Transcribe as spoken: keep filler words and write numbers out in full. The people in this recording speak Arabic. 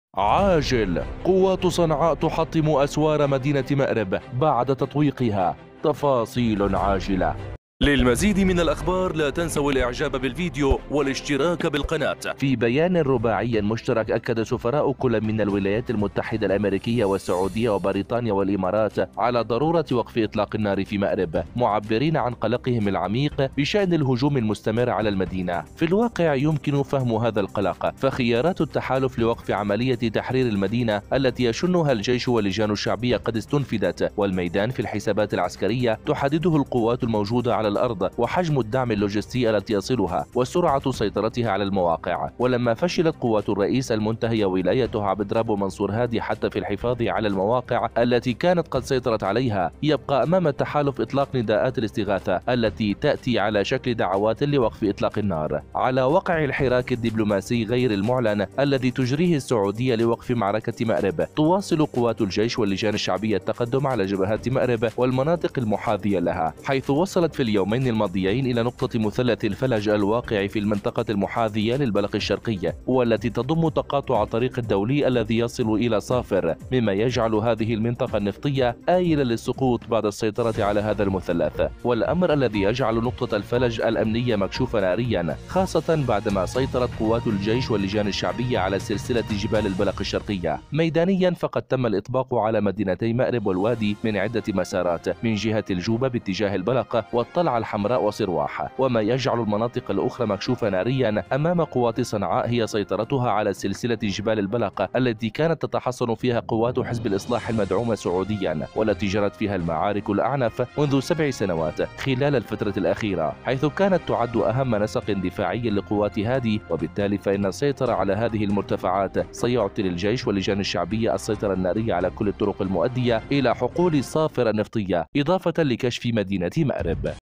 عاجل. قوات صنعاء تحطم أسوار مدينة مأرب بعد تطويقها. تفاصيل عاجلة. للمزيد من الأخبار لا تنسوا الإعجاب بالفيديو والاشتراك بالقناة. في بيان رباعي مشترك أكد سفراء كل من الولايات المتحدة الأمريكية والسعودية وبريطانيا والإمارات على ضرورة وقف إطلاق النار في مأرب، معبرين عن قلقهم العميق بشأن الهجوم المستمر على المدينة. في الواقع يمكن فهم هذا القلق، فخيارات التحالف لوقف عملية تحرير المدينة التي يشنها الجيش واللجان الشعبية قد استنفذت، والميدان في الحسابات العسكرية تحدده القوات الموجودة على الأرض وحجم الدعم اللوجستي التي يصلها وسرعة سيطرتها على المواقع. ولما فشلت قوات الرئيس المنتهية ولايته عبد رابو منصور هادي حتى في الحفاظ على المواقع التي كانت قد سيطرت عليها، يبقى أمام التحالف إطلاق نداءات الاستغاثة التي تأتي على شكل دعوات لوقف إطلاق النار. على وقع الحراك الدبلوماسي غير المعلن الذي تجريه السعودية لوقف معركة مأرب، تواصل قوات الجيش واللجان الشعبية التقدم على جبهات مأرب والمناطق المحاذية لها، حيث وصلت في اليومين الماضيين إلى نقطة مثلث الفلج الواقع في المنطقة المحاذية للبلق الشرقي، والتي تضم تقاطع الطريق الدولي الذي يصل إلى صافر، مما يجعل هذه المنطقة النفطية آيلة للسقوط بعد السيطرة على هذا المثلث، والأمر الذي يجعل نقطة الفلج الأمنية مكشوفة ناريا، خاصة بعدما سيطرت قوات الجيش واللجان الشعبية على سلسلة جبال البلق الشرقية. ميدانيا فقد تم الإطباق على مدينتي مأرب والوادي من عدة مسارات، من جهة الجوبة باتجاه البلق والطلعة الحمراء وصرواح، وما يجعل المناطق الأخرى مكشوفة ناريا أمام قوات صنعاء هي سيطرتها على سلسلة جبال البلق التي كانت تتحصن فيها قوات حزب الإصلاح المدعومة سعوديا، والتي جرت فيها المعارك الأعنف منذ سبع سنوات خلال الفترة الأخيرة، حيث كانت تعد أهم نسق دفاعي لقوات هادي. وبالتالي فإن السيطرة على هذه المرتفعات سيعطي للجيش واللجان الشعبية السيطرة النارية على كل الطرق المؤدية إلى حقول صافر النفطية، إضافة لكشف مدينة مأرب.